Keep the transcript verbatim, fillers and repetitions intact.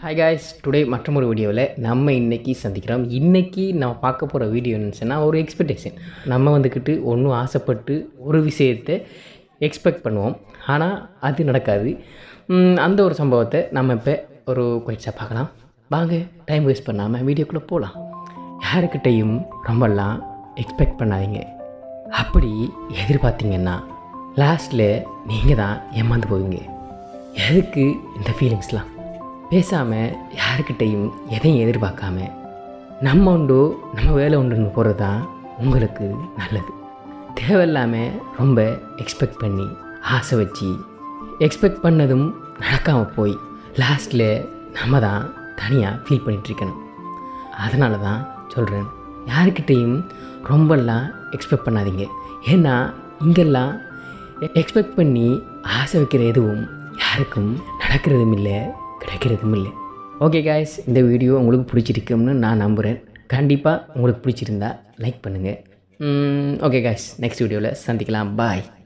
Hi guys, today மற்றொரு வீடியோவில் நம்ம இன்றைக்கி சந்திக்கிறோம். இன்றைக்கி நம்ம பார்க்க போகிற வீடியோ என்னச்சுன்னா ஒரு எக்ஸ்பெக்டேஷன். நம்ம வந்துக்கிட்டு ஒன்றும் ஆசைப்பட்டு ஒரு விஷயத்தை எக்ஸ்பெக்ட் பண்ணுவோம், ஆனால் அது நடக்காது. அந்த ஒரு சம்பவத்தை நம்ம இப்போ ஒரு குயிட்ஸாக பார்க்கலாம். வாங்க டைம் வேஸ்ட் பண்ணாமல் வீடியோக்குள்ளே போகலாம். யாருக்கிட்டையும் ரொம்பலாம் எக்ஸ்பெக்ட் பண்ணாதீங்க. அப்படி எதிர்பார்த்தீங்கன்னா லாஸ்ட்டில் நீங்கள் தான் ஏமாந்து போவீங்க. எதுக்கு இந்த ஃபீலிங்ஸ்லாம்? பேசாமல் யாருக்கிட்டையும் எதையும் எதிர்பார்க்காம நம்ம உண்டோ நம்ம வேலை உண்டுன்னு போகிறது தான் உங்களுக்கு நல்லது. தேவையில்லாமல் ரொம்ப எக்ஸ்பெக்ட் பண்ணி ஆசை வச்சு எக்ஸ்பெக்ட் பண்ணதும் நடக்காமல் போய் லாஸ்ட்டில் நம்ம தான் தனியாக ஃபீல் பண்ணிகிட்ருக்கணும். அதனால தான் சொல்கிறேன், யாருக்கிட்டையும் ரொம்பலாம் எக்ஸ்பெக்ட் பண்ணாதீங்க. ஏன்னா இங்கெல்லாம் எக்ஸ்பெக்ட் பண்ணி ஆசை வைக்கிற எதுவும் யாருக்கும் நடக்கிறதும் இல்லை, கிடைக்கிறதும் இல்லை. ஓகே காய்ஸ், இந்த வீடியோ உங்களுக்கு பிடிச்சிருக்கும்னு நான் நம்புகிறேன். கண்டிப்பாக உங்களுக்கு பிடிச்சிருந்தா லைக் பண்ணுங்கள். ஓகே காய்ஸ், நெக்ஸ்ட் வீடியோவில் சந்திக்கலாம். பாய்.